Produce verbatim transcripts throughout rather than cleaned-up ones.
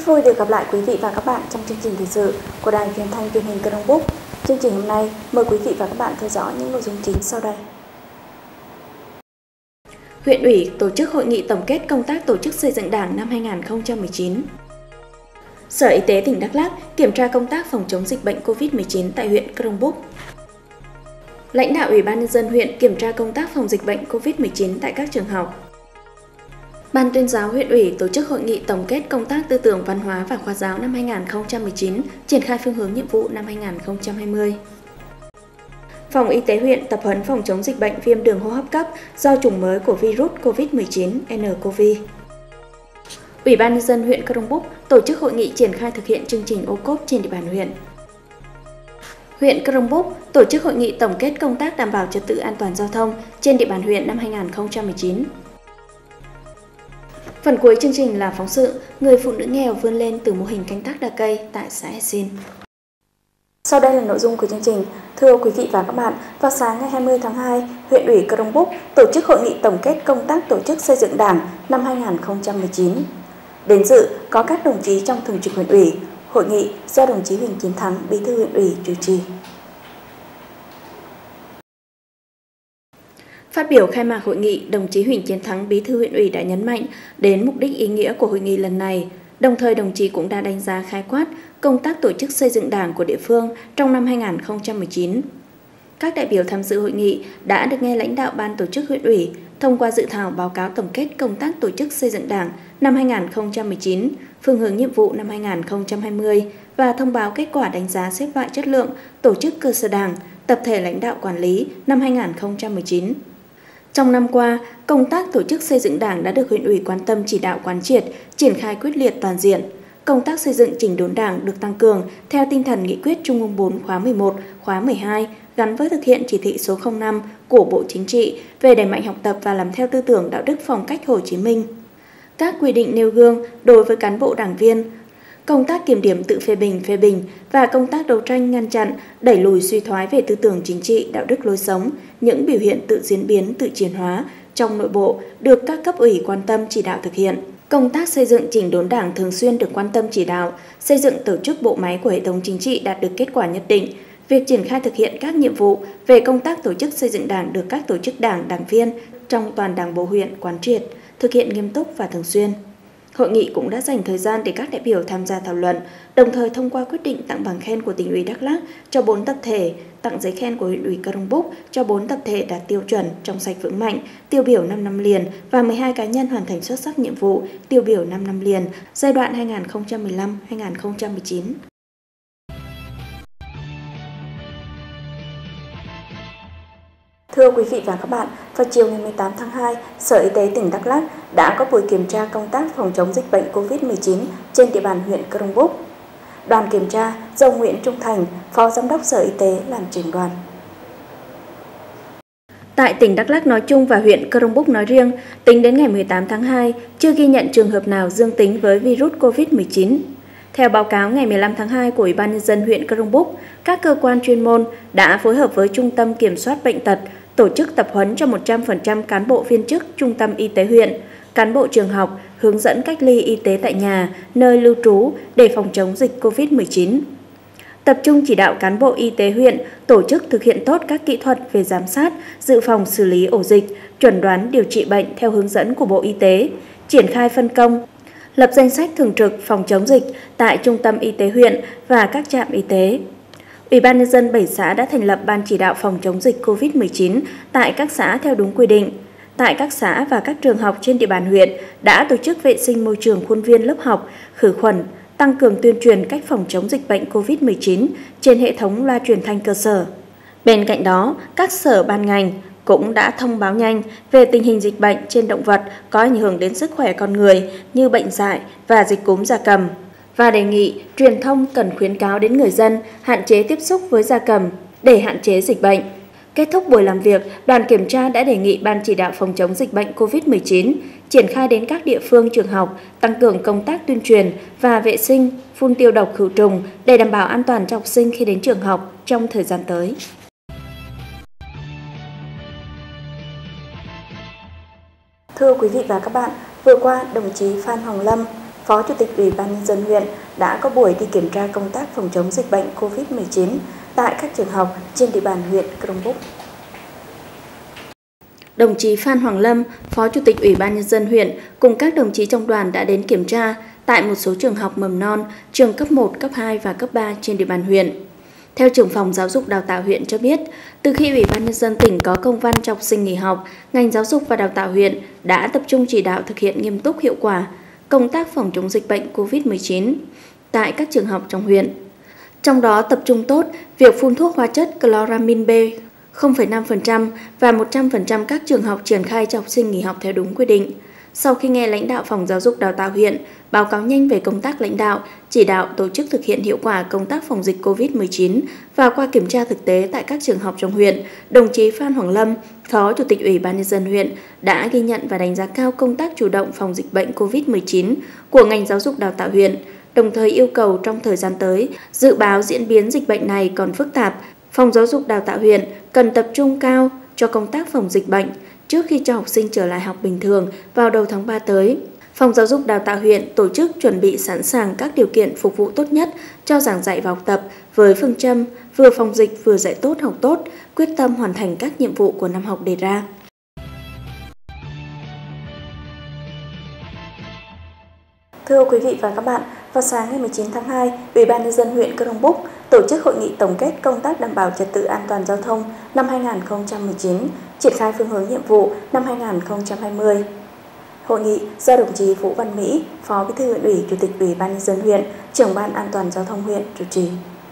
vui được gặp lại quý vị và các bạn trong chương trình thời sự của Đài Truyền thanh Truyền hình Crong Book. Chương trình hôm nay mời quý vị và các bạn theo dõi những nội dung chính sau đây. Huyện ủy tổ chức hội nghị tổng kết công tác tổ chức xây dựng Đảng năm hai nghìn không trăm mười chín. Sở Y tế tỉnh Đắk Lắk kiểm tra công tác phòng chống dịch bệnh Covid mười chín tại huyện Crong Book. Lãnh đạo Ủy ban nhân dân huyện kiểm tra công tác phòng dịch bệnh Covid mười chín tại các trường học. Ban tuyên giáo huyện ủy tổ chức hội nghị tổng kết công tác tư tưởng văn hóa và khoa giáo năm hai nghìn không trăm mười chín, triển khai phương hướng nhiệm vụ năm hai nghìn không trăm hai mươi. Phòng Y tế huyện tập huấn phòng chống dịch bệnh viêm đường hô hấp cấp do chủng mới của virus Covid mười chín N C O V. Ủy ban nhân dân huyện Crong Book tổ chức hội nghị triển khai thực hiện chương trình ô cốp trên địa bàn huyện. Huyện Crong Book tổ chức hội nghị tổng kết công tác đảm bảo trật tự an toàn giao thông trên địa bàn huyện năm hai nghìn không trăm mười chín. Phần cuối chương trình là phóng sự người phụ nữ nghèo vươn lên từ mô hình canh tác đa cây tại xã E Xin. Sau đây là nội dung của chương trình. Thưa quý vị và các bạn, vào sáng ngày hai mươi tháng hai, huyện ủy Crong Book tổ chức hội nghị tổng kết công tác tổ chức xây dựng Đảng năm hai nghìn không trăm mười chín. Đến dự có các đồng chí trong thường trực huyện ủy. Hội nghị do đồng chí Huỳnh Chiến Thắng, Bí thư huyện ủy chủ trì. Phát biểu khai mạc hội nghị, đồng chí Huỳnh Chiến Thắng, Bí thư huyện ủy đã nhấn mạnh đến mục đích ý nghĩa của hội nghị lần này. Đồng thời đồng chí cũng đã đánh giá khái quát công tác tổ chức xây dựng Đảng của địa phương trong năm hai nghìn không trăm mười chín. Các đại biểu tham dự hội nghị đã được nghe lãnh đạo ban tổ chức huyện ủy thông qua dự thảo báo cáo tổng kết công tác tổ chức xây dựng Đảng năm hai nghìn không trăm mười chín, phương hướng nhiệm vụ năm hai nghìn không trăm hai mươi và thông báo kết quả đánh giá xếp loại chất lượng tổ chức cơ sở Đảng, tập thể lãnh đạo quản lý năm hai nghìn không trăm mười chín. Trong năm qua, công tác tổ chức xây dựng Đảng đã được huyện ủy quan tâm chỉ đạo quán triệt, triển khai quyết liệt toàn diện. Công tác xây dựng chỉnh đốn Đảng được tăng cường theo tinh thần nghị quyết Trung ương bốn khóa mười một, khóa mười hai gắn với thực hiện chỉ thị số không năm của Bộ Chính trị về đẩy mạnh học tập và làm theo tư tưởng đạo đức phong cách Hồ Chí Minh. Các quy định nêu gương đối với cán bộ đảng viên, công tác kiểm điểm tự phê bình phê bình và công tác đấu tranh ngăn chặn, đẩy lùi suy thoái về tư tưởng chính trị, đạo đức lối sống, những biểu hiện tự diễn biến, tự chuyển hóa trong nội bộ được các cấp ủy quan tâm chỉ đạo thực hiện. Công tác xây dựng chỉnh đốn Đảng thường xuyên được quan tâm chỉ đạo, xây dựng tổ chức bộ máy của hệ thống chính trị đạt được kết quả nhất định. Việc triển khai thực hiện các nhiệm vụ về công tác tổ chức xây dựng Đảng được các tổ chức đảng, đảng viên trong toàn Đảng bộ huyện quán triệt, thực hiện nghiêm túc và thường xuyên. Hội nghị cũng đã dành thời gian để các đại biểu tham gia thảo luận, đồng thời thông qua quyết định tặng bằng khen của tỉnh ủy Đắk Lắk cho bốn tập thể, tặng giấy khen của huyện ủy Crong Book cho bốn tập thể đạt tiêu chuẩn trong sạch vững mạnh, tiêu biểu năm năm liền và mười hai cá nhân hoàn thành xuất sắc nhiệm vụ, tiêu biểu năm năm liền, giai đoạn hai nghìn không trăm mười lăm đến hai nghìn không trăm mười chín. Thưa quý vị và các bạn, vào chiều ngày mười tám tháng hai, Sở Y tế tỉnh Đắk Lắk đã có buổi kiểm tra công tác phòng chống dịch bệnh Covid mười chín trên địa bàn huyện Crong Book. Đoàn kiểm tra do ông Nguyễn Trung Thành, Phó Giám đốc Sở Y tế làm trưởng đoàn. Tại tỉnh Đắk Lắk nói chung và huyện Crong Book nói riêng, tính đến ngày mười tám tháng hai, chưa ghi nhận trường hợp nào dương tính với virus Covid mười chín. Theo báo cáo ngày mười lăm tháng hai của Ủy ban nhân dân huyện Crong Book, các cơ quan chuyên môn đã phối hợp với Trung tâm Kiểm soát Bệnh tật tổ chức tập huấn cho một trăm phần trăm cán bộ viên chức Trung tâm Y tế huyện, cán bộ trường học hướng dẫn cách ly y tế tại nhà, nơi lưu trú để phòng chống dịch Covid mười chín. Tập trung chỉ đạo cán bộ y tế huyện tổ chức thực hiện tốt các kỹ thuật về giám sát, dự phòng xử lý ổ dịch, chuẩn đoán điều trị bệnh theo hướng dẫn của Bộ Y tế, triển khai phân công, lập danh sách thường trực phòng chống dịch tại Trung tâm Y tế huyện và các trạm y tế. Ủy ban nhân dân bảy xã đã thành lập ban chỉ đạo phòng chống dịch Covid mười chín tại các xã theo đúng quy định. Tại các xã và các trường học trên địa bàn huyện đã tổ chức vệ sinh môi trường khuôn viên lớp học, khử khuẩn, tăng cường tuyên truyền cách phòng chống dịch bệnh Covid mười chín trên hệ thống loa truyền thanh cơ sở. Bên cạnh đó, các sở ban ngành cũng đã thông báo nhanh về tình hình dịch bệnh trên động vật có ảnh hưởng đến sức khỏe con người như bệnh dại và dịch cúm gia cầm, và đề nghị truyền thông cần khuyến cáo đến người dân hạn chế tiếp xúc với gia cầm để hạn chế dịch bệnh. Kết thúc buổi làm việc, đoàn kiểm tra đã đề nghị Ban chỉ đạo phòng chống dịch bệnh Covid mười chín triển khai đến các địa phương trường học, tăng cường công tác tuyên truyền và vệ sinh, phun tiêu độc khử trùng để đảm bảo an toàn cho học sinh khi đến trường học trong thời gian tới. Thưa quý vị và các bạn, vừa qua đồng chí Phan Hồng Lâm, Phó Chủ tịch Ủy ban Nhân dân huyện đã có buổi đi kiểm tra công tác phòng chống dịch bệnh Covid mười chín tại các trường học trên địa bàn huyện Crong Búc. Đồng chí Phan Hoàng Lâm, Phó Chủ tịch Ủy ban Nhân dân huyện cùng các đồng chí trong đoàn đã đến kiểm tra tại một số trường học mầm non, trường cấp một, cấp hai và cấp ba trên địa bàn huyện. Theo trưởng phòng giáo dục đào tạo huyện cho biết, từ khi Ủy ban Nhân dân tỉnh có công văn cho học sinh nghỉ học, ngành giáo dục và đào tạo huyện đã tập trung chỉ đạo thực hiện nghiêm túc hiệu quả công tác phòng chống dịch bệnh Covid mười chín tại các trường học trong huyện. Trong đó tập trung tốt việc phun thuốc hóa chất chloramin B không phẩy năm phần trăm và một trăm phần trăm các trường học triển khai cho học sinh nghỉ học theo đúng quy định. Sau khi nghe lãnh đạo Phòng Giáo dục Đào tạo huyện báo cáo nhanh về công tác lãnh đạo, chỉ đạo tổ chức thực hiện hiệu quả công tác phòng dịch Covid mười chín và qua kiểm tra thực tế tại các trường học trong huyện, đồng chí Phan Hoàng Lâm, Phó Chủ tịch Ủy ban Nhân dân huyện đã ghi nhận và đánh giá cao công tác chủ động phòng dịch bệnh Covid mười chín của ngành giáo dục đào tạo huyện, đồng thời yêu cầu trong thời gian tới, dự báo diễn biến dịch bệnh này còn phức tạp, Phòng Giáo dục Đào tạo huyện cần tập trung cao cho công tác phòng dịch bệnh trước khi cho học sinh trở lại học bình thường vào đầu tháng ba tới. Phòng Giáo dục Đào tạo huyện tổ chức chuẩn bị sẵn sàng các điều kiện phục vụ tốt nhất cho giảng dạy và học tập với phương châm vừa phòng dịch vừa dạy tốt học tốt, quyết tâm hoàn thành các nhiệm vụ của năm học đề ra. Thưa quý vị và các bạn, vào sáng ngày mười chín tháng hai, Ủy ban Nhân dân huyện Crong Búc tổ chức hội nghị tổng kết công tác đảm bảo trật tự an toàn giao thông năm hai nghìn không trăm mười chín, triển khai phương hướng nhiệm vụ năm hai nghìn không trăm hai mươi. Hội nghị do đồng chí Vũ Văn Mỹ, Phó Bí thư huyện ủy, Chủ tịch Ủy ban Nhân dân huyện, trưởng ban an toàn giao thông huyện chủ trì.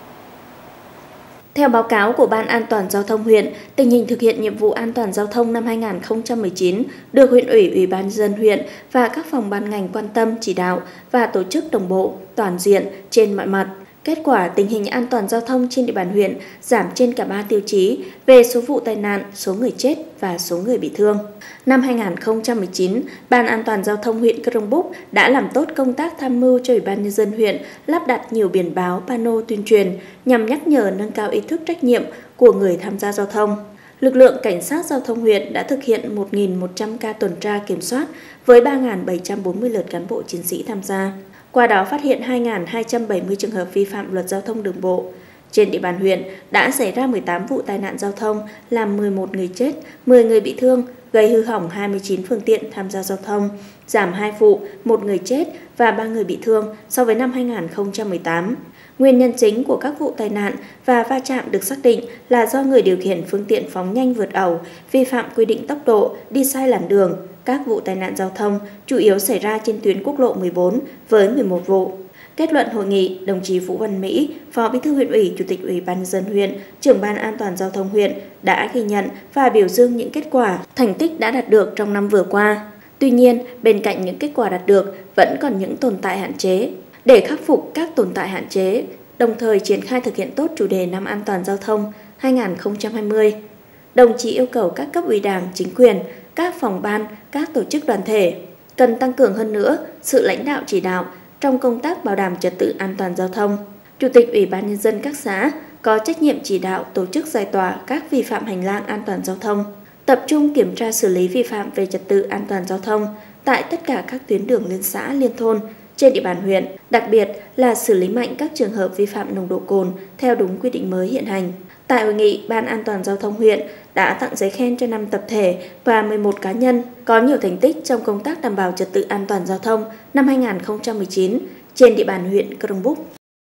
Theo báo cáo của Ban An toàn Giao thông huyện, tình hình thực hiện nhiệm vụ an toàn giao thông năm hai nghìn không trăm mười chín được huyện ủy, Ủy ban Nhân dân huyện và các phòng ban ngành quan tâm chỉ đạo và tổ chức đồng bộ, toàn diện trên mọi mặt. Kết quả, tình hình an toàn giao thông trên địa bàn huyện giảm trên cả ba tiêu chí về số vụ tai nạn, số người chết và số người bị thương. Năm hai nghìn không trăm mười chín, Ban An toàn Giao thông huyện Crong Búc đã làm tốt công tác tham mưu cho Ủy ban Nhân dân huyện lắp đặt nhiều biển báo, pano tuyên truyền nhằm nhắc nhở nâng cao ý thức trách nhiệm của người tham gia giao thông. Lực lượng Cảnh sát Giao thông huyện đã thực hiện một nghìn một trăm ca tuần tra kiểm soát với ba nghìn bảy trăm bốn mươi lượt cán bộ chiến sĩ tham gia. Qua đó phát hiện hai nghìn hai trăm bảy mươi trường hợp vi phạm luật giao thông đường bộ. Trên địa bàn huyện đã xảy ra mười tám vụ tai nạn giao thông, làm mười một người chết, mười người bị thương, gây hư hỏng hai mươi chín phương tiện tham gia giao thông, giảm hai vụ, một người chết và ba người bị thương so với năm hai nghìn không trăm mười tám. Nguyên nhân chính của các vụ tai nạn và va chạm được xác định là do người điều khiển phương tiện phóng nhanh vượt ẩu, vi phạm quy định tốc độ, đi sai làn đường. Các vụ tai nạn giao thông chủ yếu xảy ra trên tuyến quốc lộ mười bốn với mười một vụ. Kết luận hội nghị, đồng chí Vũ Văn Mỹ, Phó Bí thư huyện ủy, Chủ tịch Ủy ban Nhân dân huyện, trưởng ban an toàn giao thông huyện đã ghi nhận và biểu dương những kết quả, thành tích đã đạt được trong năm vừa qua. Tuy nhiên, bên cạnh những kết quả đạt được vẫn còn những tồn tại hạn chế. Để khắc phục các tồn tại hạn chế, đồng thời triển khai thực hiện tốt chủ đề năm an toàn giao thông hai nghìn không trăm hai mươi, đồng chí yêu cầu các cấp ủy Đảng, chính quyền, các phòng ban, các tổ chức đoàn thể cần tăng cường hơn nữa sự lãnh đạo chỉ đạo trong công tác bảo đảm trật tự an toàn giao thông. Chủ tịch Ủy ban Nhân dân các xã có trách nhiệm chỉ đạo tổ chức giải tỏa các vi phạm hành lang an toàn giao thông, tập trung kiểm tra xử lý vi phạm về trật tự an toàn giao thông tại tất cả các tuyến đường liên xã, liên thôn trên địa bàn huyện, đặc biệt là xử lý mạnh các trường hợp vi phạm nồng độ cồn theo đúng quy định mới hiện hành. Tại hội nghị, Ban An toàn Giao thông huyện đã tặng giấy khen cho năm tập thể và mười một cá nhân có nhiều thành tích trong công tác đảm bảo trật tự an toàn giao thông năm hai nghìn không trăm mười chín trên địa bàn huyện Crong Búc.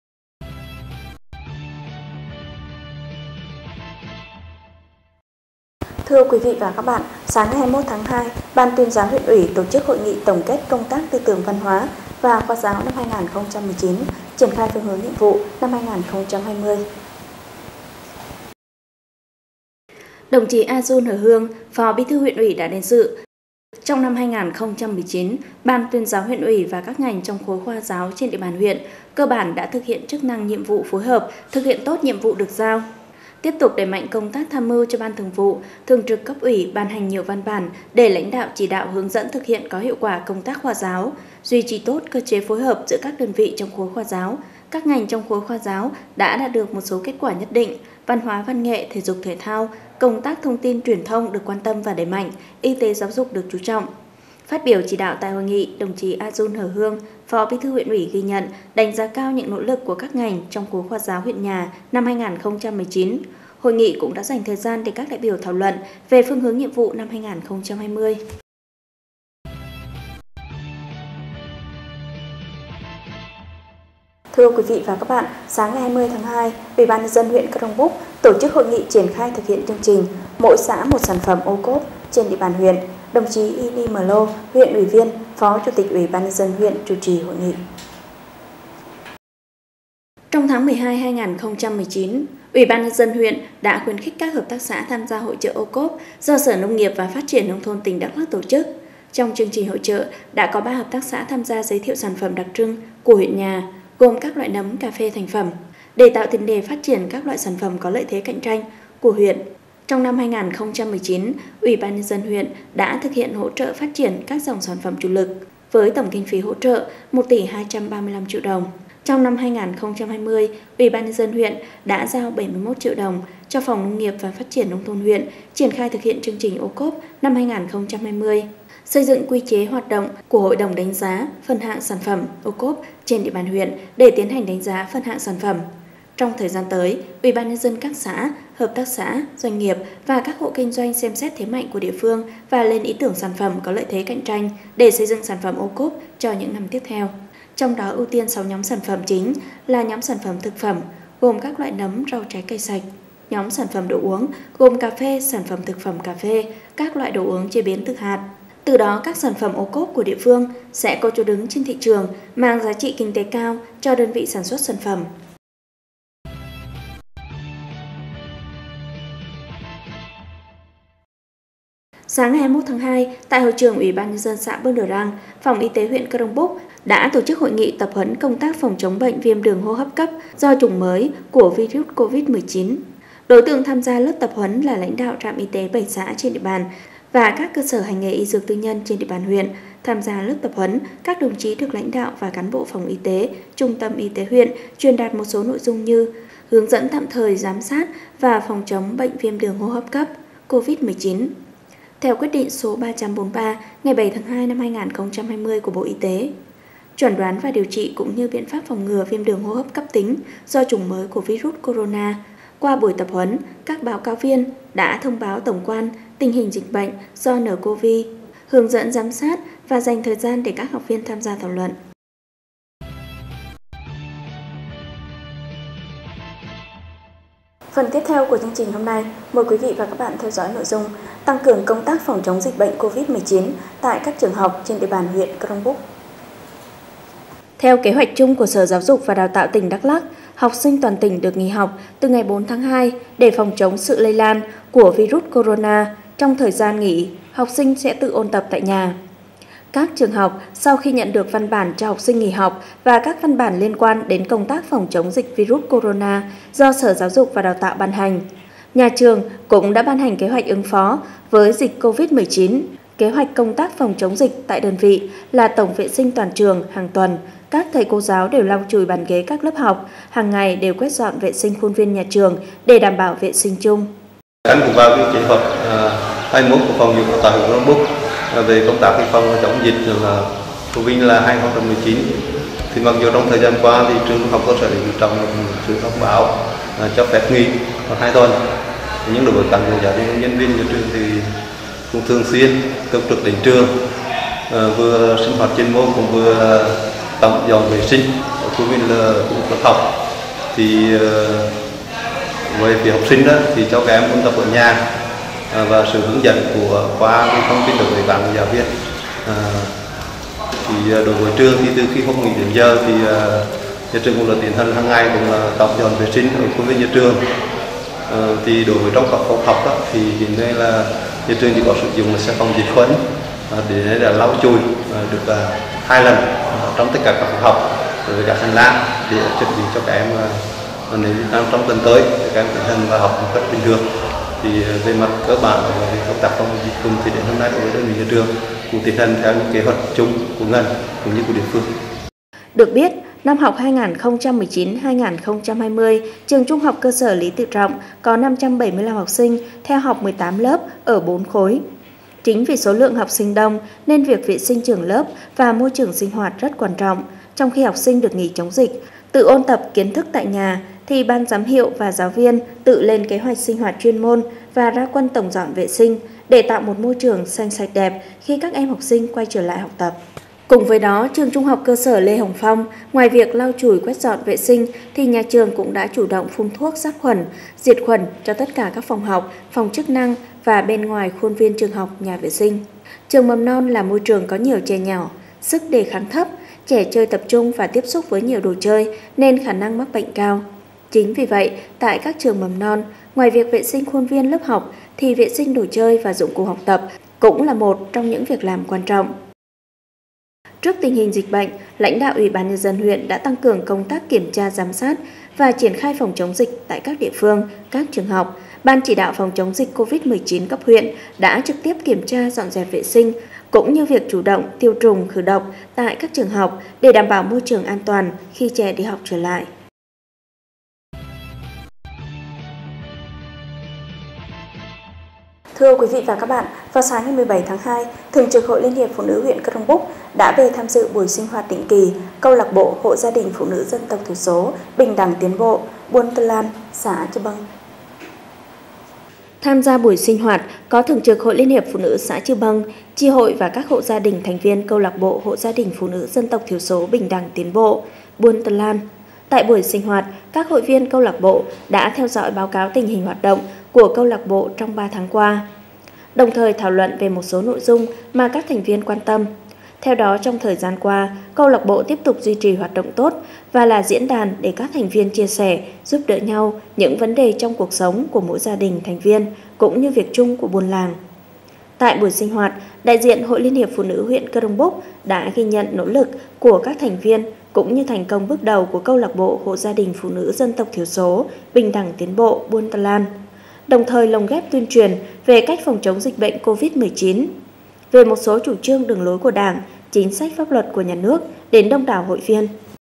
Thưa quý vị và các bạn, sáng ngày hai mươi mốt tháng hai, Ban Tuyên giáo huyện ủy tổ chức hội nghị tổng kết công tác tư tưởng văn hóa và khoa giáo năm hai nghìn không trăm mười chín, triển khai phương hướng nhiệm vụ năm hai nghìn không trăm hai mươi. Đồng chí A Jun Hờ Hương, Phó Bí thư huyện ủy đã đến dự. Trong năm hai nghìn không trăm mười chín, Ban Tuyên giáo huyện ủy và các ngành trong khối khoa giáo trên địa bàn huyện cơ bản đã thực hiện chức năng nhiệm vụ phối hợp, thực hiện tốt nhiệm vụ được giao. Tiếp tục đẩy mạnh công tác tham mưu cho Ban Thường vụ, Thường trực cấp ủy ban hành nhiều văn bản để lãnh đạo chỉ đạo hướng dẫn thực hiện có hiệu quả công tác khoa giáo, duy trì tốt cơ chế phối hợp giữa các đơn vị trong khối khoa giáo. Các ngành trong khối khoa giáo đã đạt được một số kết quả nhất định, văn hóa văn nghệ, thể dục thể thao, công tác thông tin truyền thông được quan tâm và đẩy mạnh, y tế giáo dục được chú trọng. Phát biểu chỉ đạo tại hội nghị, đồng chí Ajun Hờ Hương, Phó Bí thư huyện ủy ghi nhận, đánh giá cao những nỗ lực của các ngành trong khối khoa giáo huyện nhà năm hai nghìn không trăm mười chín. Hội nghị cũng đã dành thời gian để các đại biểu thảo luận về phương hướng nhiệm vụ năm hai nghìn không trăm hai mươi. Thưa quý vị và các bạn, sáng ngày hai mươi tháng hai, Ủy ban nhân dân huyện Crong Búc tổ chức hội nghị triển khai thực hiện chương trình Mỗi xã một sản phẩm ô cốp trên địa bàn huyện. Đồng chí Ini Mờ Lô, huyện ủy viên, Phó Chủ tịch Ủy ban nhân dân huyện chủ trì hội nghị. Trong tháng mười hai năm hai nghìn không trăm mười chín, Ủy ban nhân dân huyện đã khuyến khích các hợp tác xã tham gia hội chợ ô cốp do Sở Nông nghiệp và Phát triển nông thôn tỉnh Đắk Lắk tổ chức. Trong chương trình hội chợ đã có ba hợp tác xã tham gia giới thiệu sản phẩm đặc trưng của huyện nhà, gồm các loại nấm, cà phê thành phẩm, để tạo tiền đề phát triển các loại sản phẩm có lợi thế cạnh tranh của huyện. Trong năm hai nghìn không trăm mười chín, Ủy ban nhân dân huyện đã thực hiện hỗ trợ phát triển các dòng sản phẩm chủ lực với tổng kinh phí hỗ trợ một tỷ hai trăm ba mươi lăm triệu đồng. Trong năm hai nghìn không trăm hai mươi, Ủy ban nhân dân huyện đã giao bảy mươi mốt triệu đồng cho Phòng Nông nghiệp và Phát triển nông thôn huyện triển khai thực hiện chương trình ô cốp năm hai nghìn không trăm hai mươi, xây dựng quy chế hoạt động của Hội đồng đánh giá phân hạng sản phẩm ô cốp trên địa bàn huyện để tiến hành đánh giá phân hạng sản phẩm. Trong thời gian tới, Ủy ban nhân dân các xã, hợp tác xã, doanh nghiệp và các hộ kinh doanh xem xét thế mạnh của địa phương và lên ý tưởng sản phẩm có lợi thế cạnh tranh để xây dựng sản phẩm ô cốp cho những năm tiếp theo. Trong đó ưu tiên sáu nhóm sản phẩm chính là nhóm sản phẩm thực phẩm gồm các loại nấm, rau, trái cây sạch, nhóm sản phẩm đồ uống gồm cà phê, sản phẩm thực phẩm cà phê, các loại đồ uống chế biến từ hạt. Từ đó các sản phẩm ô cốp của địa phương sẽ có chỗ đứng trên thị trường, mang giá trị kinh tế cao cho đơn vị sản xuất sản phẩm. Sáng ngày hai mươi mốt tháng hai, tại hội trường Ủy ban nhân dân xã Bương Đờ Răng, Phòng Y tế huyện Crong Búc đã tổ chức hội nghị tập huấn công tác phòng chống bệnh viêm đường hô hấp cấp do chủng mới của virus Covid mười chín. Đối tượng tham gia lớp tập huấn là lãnh đạo trạm y tế bảy xã trên địa bàn và các cơ sở hành nghề y dược tư nhân trên địa bàn huyện. Tham gia lớp tập huấn, các đồng chí được lãnh đạo và cán bộ phòng y tế, trung tâm y tế huyện truyền đạt một số nội dung như hướng dẫn tạm thời giám sát và phòng chống bệnh viêm đường hô hấp cấp Covid mười chín. Theo quyết định số ba trăm bốn mươi ba ngày bảy tháng hai năm hai nghìn không trăm hai mươi của Bộ Y tế, chẩn đoán và điều trị cũng như biện pháp phòng ngừa viêm đường hô hấp cấp tính do chủng mới của virus corona. Qua buổi tập huấn, các báo cáo viên đã thông báo tổng quan tình hình dịch bệnh do en cô vê, hướng dẫn giám sát và dành thời gian để các học viên tham gia thảo luận. Phần tiếp theo của chương trình hôm nay, mời quý vị và các bạn theo dõi nội dung tăng cường công tác phòng chống dịch bệnh Covid mười chín tại các trường học trên địa bàn huyện Crong Búc. Theo kế hoạch chung của Sở Giáo dục và Đào tạo tỉnh Đắk Lắk, học sinh toàn tỉnh được nghỉ học từ ngày bốn tháng hai để phòng chống sự lây lan của virus corona. Trong thời gian nghỉ, học sinh sẽ tự ôn tập tại nhà. Các trường học sau khi nhận được văn bản cho học sinh nghỉ học và các văn bản liên quan đến công tác phòng chống dịch virus corona do Sở Giáo dục và Đào tạo ban hành, nhà trường cũng đã ban hành kế hoạch ứng phó với dịch Covid mười chín. Kế hoạch công tác phòng chống dịch tại đơn vị là tổng vệ sinh toàn trường hàng tuần. Các thầy cô giáo đều lau chùi bàn ghế các lớp học, hàng ngày đều quét dọn vệ sinh khuôn viên nhà trường để đảm bảo vệ sinh chung. Căn cứ vào cái kế hoạch hai mươi mốt của phòng giáo dục tại huyện Crong Búc về công tác phòng chống dịch là Covid là hai nghìn không trăm mười chín, thì mặc dù trong thời gian qua thì trường học cơ sở Lý Tự Trọng trường thông báo cho phép nghỉ khoảng hai tuần, nhưng đối với cán bộ giáo viên nhân viên nhà trường thì cũng thường xuyên túc trực đến trường, vừa sinh hoạt chuyên môn cũng vừa tổng dọn vệ sinh khuôn viên là lớp học. Thì về phía học sinh đó, thì cho các em ôn tập ở nhà và sự hướng dẫn của qua cái thông tin từ các bạn giáo viên. À, thì đối với trường thì từ khi không nghỉ đến giờ thì nhà trường cũng là tiến hành hàng ngày cũng là tổng dọn vệ sinh ở khuôn viên nhà trường. À, thì đối với trong các phòng học đó, thì hiện nay là nhà trường chỉ có sử dụng là xe phòng diệt khuẩn à, để là lau chùi à, được à, hai lần à, trong tất cả các phòng học với các hành lang để chuẩn bị cho các em à, nếu trong, trong tuần tới các em tiến hành và học một cách bình thường. Thì về mặt cơ bản về công tác phòng dịch cùng thì đến hôm nay đối với đơn vị nhà trường cũng tiến hành theo những kế hoạch chung của ngành cũng như của địa phương. Được biết, năm học hai nghìn không trăm mười chín hai nghìn không trăm hai mươi, trường Trung học cơ sở Lý Tự Trọng có năm trăm bảy mươi lăm học sinh theo học mười tám lớp ở bốn khối. Chính vì số lượng học sinh đông nên việc vệ sinh trường lớp và môi trường sinh hoạt rất quan trọng. Trong khi học sinh được nghỉ chống dịch, tự ôn tập kiến thức tại nhà, thì ban giám hiệu và giáo viên tự lên kế hoạch sinh hoạt chuyên môn và ra quân tổng dọn vệ sinh để tạo một môi trường xanh sạch đẹp khi các em học sinh quay trở lại học tập. Cùng với đó, trường Trung học cơ sở Lê Hồng Phong, ngoài việc lau chùi quét dọn vệ sinh, thì nhà trường cũng đã chủ động phun thuốc sát khuẩn, diệt khuẩn cho tất cả các phòng học, phòng chức năng và bên ngoài khuôn viên trường học, nhà vệ sinh. Trường mầm non là môi trường có nhiều trẻ nhỏ, sức đề kháng thấp, trẻ chơi tập trung và tiếp xúc với nhiều đồ chơi nên khả năng mắc bệnh cao. Chính vì vậy, tại các trường mầm non, ngoài việc vệ sinh khuôn viên lớp học thì vệ sinh đồ chơi và dụng cụ học tập cũng là một trong những việc làm quan trọng. Trước tình hình dịch bệnh, lãnh đạo Ủy ban Nhân dân huyện đã tăng cường công tác kiểm tra giám sát và triển khai phòng chống dịch tại các địa phương, các trường học. Ban chỉ đạo phòng chống dịch covid mười chín cấp huyện đã trực tiếp kiểm tra dọn dẹp vệ sinh, cũng như việc chủ động tiêu trùng khử độc tại các trường học để đảm bảo môi trường an toàn khi trẻ đi học trở lại. Thưa quý vị và các bạn, vào sáng ngày mười bảy tháng hai, Thường trực Hội Liên hiệp Phụ nữ huyện Crong Búc đã về tham dự buổi sinh hoạt định kỳ câu lạc bộ Hộ gia đình Phụ nữ dân tộc thiểu số Bình đẳng Tiến bộ, Buôn Tơ Lan, xã Chư Bâng. Tham gia buổi sinh hoạt có Thường trực Hội Liên hiệp Phụ nữ xã Chư Bâng, chi hội và các hộ gia đình thành viên câu lạc bộ Hộ gia đình Phụ nữ dân tộc thiểu số Bình đẳng Tiến bộ, Buôn Tơ Lan. Tại buổi sinh hoạt, các hội viên câu lạc bộ đã theo dõi báo cáo tình hình hoạt động của câu lạc bộ trong ba tháng qua, đồng thời thảo luận về một số nội dung mà các thành viên quan tâm. Theo đó, trong thời gian qua, câu lạc bộ tiếp tục duy trì hoạt động tốt và là diễn đàn để các thành viên chia sẻ, giúp đỡ nhau những vấn đề trong cuộc sống của mỗi gia đình thành viên cũng như việc chung của buôn làng. Tại buổi sinh hoạt, đại diện Hội Liên hiệp Phụ nữ huyện Crong Búc đã ghi nhận nỗ lực của các thành viên cũng như thành công bước đầu của câu lạc bộ Hộ gia đình Phụ nữ dân tộc thiểu số Bình đẳng Tiến bộ, Buôn Tơ Lan, đồng thời lồng ghép tuyên truyền về cách phòng chống dịch bệnh covid mười chín, về một số chủ trương đường lối của Đảng, chính sách pháp luật của nhà nước đến đông đảo hội viên.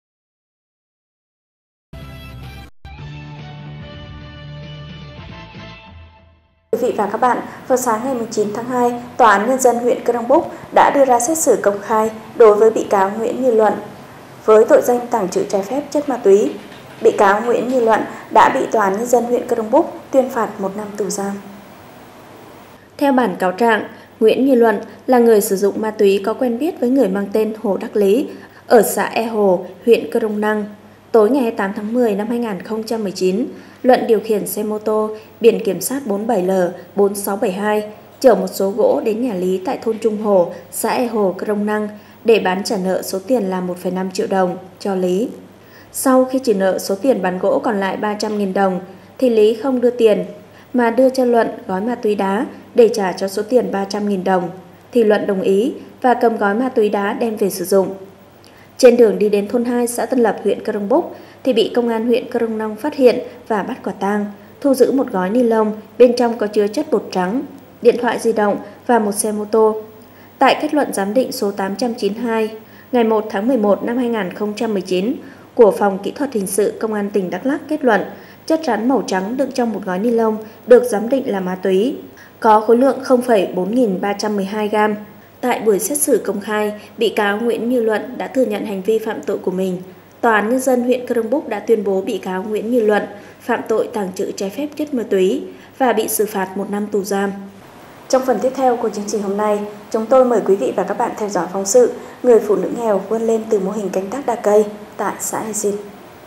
Quý vị và các bạn, vào sáng ngày mười chín tháng hai, Tòa án Nhân dân huyện Crong Búc đã đưa ra xét xử công khai đối với bị cáo Nguyễn Như Luận với tội danh tàng trữ trái phép chất ma túy. Bị cáo Nguyễn Như Luận đã bị Tòa án Nhân dân huyện Crong Búc tuyên phạt một năm tù giam. Theo bản cáo trạng, Nguyễn Như Luận là người sử dụng ma túy có quen biết với người mang tên Hồ Đắc Lý ở xã E Hồ, huyện Crong Năng. Tối ngày hai mươi tám tháng mười năm hai nghìn không trăm mười chín, Luận điều khiển xe mô tô biển kiểm soát bốn mươi bảy L bốn sáu bảy hai chở một số gỗ đến nhà Lý tại thôn Trung Hồ, xã E Hồ, Crong Năng để bán trả nợ số tiền là một phẩy năm triệu đồng cho Lý. Sau khi trừ nợ số tiền bán gỗ còn lại ba trăm nghìn đồng, thì Lý không đưa tiền mà đưa cho Luận gói ma túy đá để trả cho số tiền ba trăm nghìn đồng, thì Luận đồng ý và cầm gói ma túy đá đem về sử dụng. Trên đường đi đến thôn hai xã Tân Lập, huyện Crong Búc thì bị công an huyện Crong Năng phát hiện và bắt quả tang, thu giữ một gói ni lông bên trong có chứa chất bột trắng, điện thoại di động và một xe mô tô. Tại kết luận giám định số tám trăm chín mươi hai ngày một tháng mười một năm hai nghìn không trăm mười chín của Phòng Kỹ thuật Hình sự Công an tỉnh Đắk Lắk kết luận chất rắn màu trắng đựng trong một gói ni lông được giám định là ma túy, có khối lượng không phẩy bốn nghìn ba trăm mười hai gam. Tại buổi xét xử công khai, bị cáo Nguyễn Như Luận đã thừa nhận hành vi phạm tội của mình. Tòa án Nhân dân huyện Crong Búc đã tuyên bố bị cáo Nguyễn Như Luận phạm tội tàng trữ trái phép chất ma túy và bị xử phạt một năm tù giam. Trong phần tiếp theo của chương trình hôm nay, chúng tôi mời quý vị và các bạn theo dõi phóng sự Người phụ nữ nghèo vươn lên từ mô hình canh tác đa cây tại xã E Xin.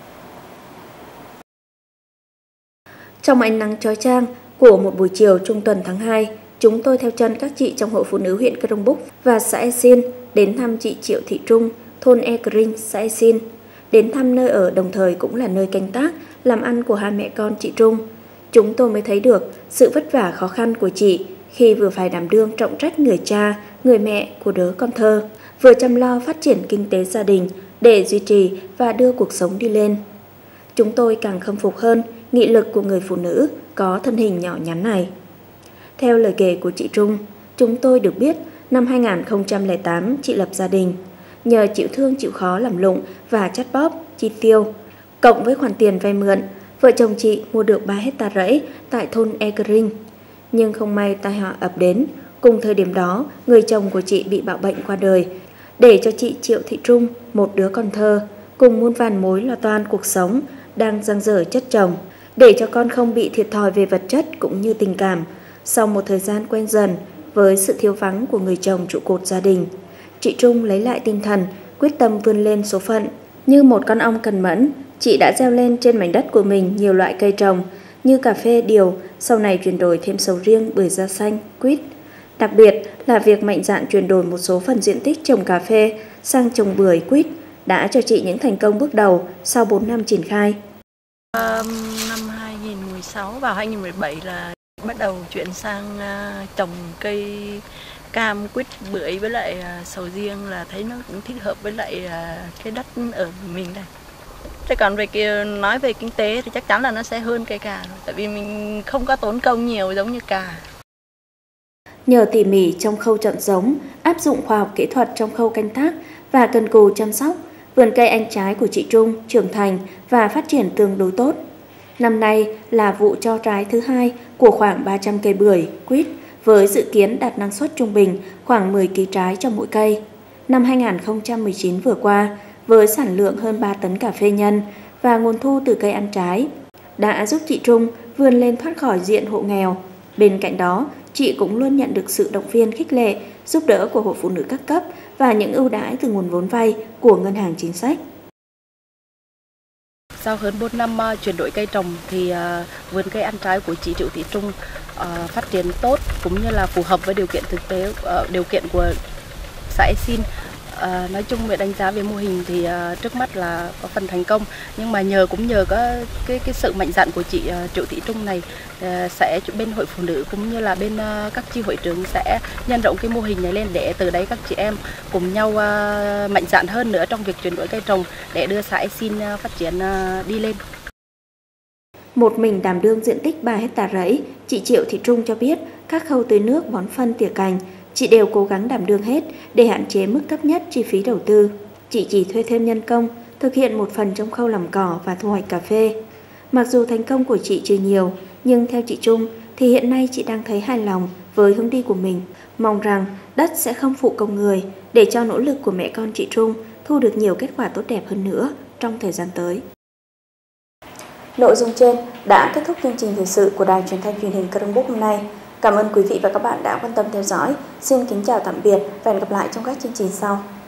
Trong ánh nắng chói chang của một buổi chiều trung tuần tháng hai, chúng tôi theo chân các chị trong Hội Phụ nữ huyện Crong Búc và xã E Xin đến thăm chị Triệu Thị Trung, thôn E Cring, xã E Xin, đến thăm nơi ở đồng thời cũng là nơi canh tác, làm ăn của hai mẹ con chị Trung. Chúng tôi mới thấy được sự vất vả khó khăn của chị khi vừa phải đảm đương trọng trách người cha, người mẹ của đứa con thơ, vừa chăm lo phát triển kinh tế gia đình để duy trì và đưa cuộc sống đi lên. Chúng tôi càng khâm phục hơn nghị lực của người phụ nữ có thân hình nhỏ nhắn này. Theo lời kể của chị Trung, chúng tôi được biết năm hai nghìn không trăm lẻ tám chị lập gia đình. Nhờ chịu thương chịu khó làm lụng và chắt bóp, chi tiêu, cộng với khoản tiền vay mượn, vợ chồng chị mua được ba hecta rẫy tại thôn E Cring. Nhưng không may tai họa ập đến, Cùng thời điểm đó, người chồng của chị bị bạo bệnh qua đời, để cho chị Triệu Thị Trung, một đứa con thơ, cùng muôn vàn mối lo toan cuộc sống, đang dang dở chất chồng, để cho con không bị thiệt thòi về vật chất cũng như tình cảm. Sau một thời gian quen dần với sự thiếu vắng của người chồng trụ cột gia đình, chị Trung lấy lại tinh thần, quyết tâm vươn lên số phận. Như một con ong cần mẫn, chị đã gieo lên trên mảnh đất của mình nhiều loại cây trồng như cà phê, điều, sau này chuyển đổi thêm sầu riêng, bưởi da xanh, quýt. Đặc biệt là việc mạnh dạn chuyển đổi một số phần diện tích trồng cà phê sang trồng bưởi, quýt đã cho chị những thành công bước đầu sau bốn năm triển khai. Um, năm hai nghìn không trăm mười sáu vào hai nghìn không trăm mười bảy là bắt đầu chuyển sang uh, trồng cây cam, quýt, bưởi với lại uh, sầu riêng, là thấy nó cũng thích hợp với lại uh, cái đất ở mình đây. Thế còn về kia nói về kinh tế thì chắc chắn là nó sẽ hơn cây cà rồi, tại vì mình không có tốn công nhiều giống như cà. Nhờ tỉ mỉ trong khâu chọn giống, áp dụng khoa học kỹ thuật trong khâu canh tác và cần cù chăm sóc, vườn cây ăn trái của chị Trung trưởng thành và phát triển tương đối tốt. Năm nay là vụ cho trái thứ hai của khoảng ba trăm cây bưởi, quýt, với dự kiến đạt năng suất trung bình khoảng mười ki lô gam trái cho mỗi cây. Năm hai nghìn không trăm mười chín vừa qua, với sản lượng hơn ba tấn cà phê nhân và nguồn thu từ cây ăn trái, đã giúp chị Trung vươn lên thoát khỏi diện hộ nghèo. Bên cạnh đó, chị cũng luôn nhận được sự động viên khích lệ, giúp đỡ của Hội Phụ nữ các cấp và những ưu đãi từ nguồn vốn vay của Ngân hàng Chính sách. Sau hơn bốn năm uh, chuyển đổi cây trồng thì uh, vườn cây ăn trái của chị Triệu Thị Trung uh, phát triển tốt, cũng như là phù hợp với điều kiện thực tế, uh, điều kiện của xã E Xin. À, nói chung về đánh giá về mô hình thì uh, trước mắt là có phần thành công, nhưng mà nhờ cũng nhờ có cái cái sự mạnh dạn của chị uh, Triệu Thị Trung này, uh, sẽ bên Hội Phụ nữ cũng như là bên uh, các chi hội trưởng sẽ nhân rộng cái mô hình này lên, để từ đấy các chị em cùng nhau uh, mạnh dạn hơn nữa trong việc chuyển đổi cây trồng để đưa xã E Xin uh, phát triển uh, đi lên. Một mình đảm đương diện tích ba héc ta rẫy, chị Triệu Thị Trung cho biết các khâu tưới nước, bón phân, tỉa cành chị đều cố gắng đảm đương hết để hạn chế mức thấp nhất chi phí đầu tư. Chị chỉ thuê thêm nhân công, thực hiện một phần trong khâu làm cỏ và thu hoạch cà phê. Mặc dù thành công của chị chưa nhiều, nhưng theo chị Trung thì hiện nay chị đang thấy hài lòng với hướng đi của mình. Mong rằng đất sẽ không phụ công người, để cho nỗ lực của mẹ con chị Trung thu được nhiều kết quả tốt đẹp hơn nữa trong thời gian tới. Nội dung trên đã kết thúc chương trình thời sự của Đài Truyền thanh Truyền hình Crongbuk hôm nay. Cảm ơn quý vị và các bạn đã quan tâm theo dõi. Xin kính chào tạm biệt và hẹn gặp lại trong các chương trình sau.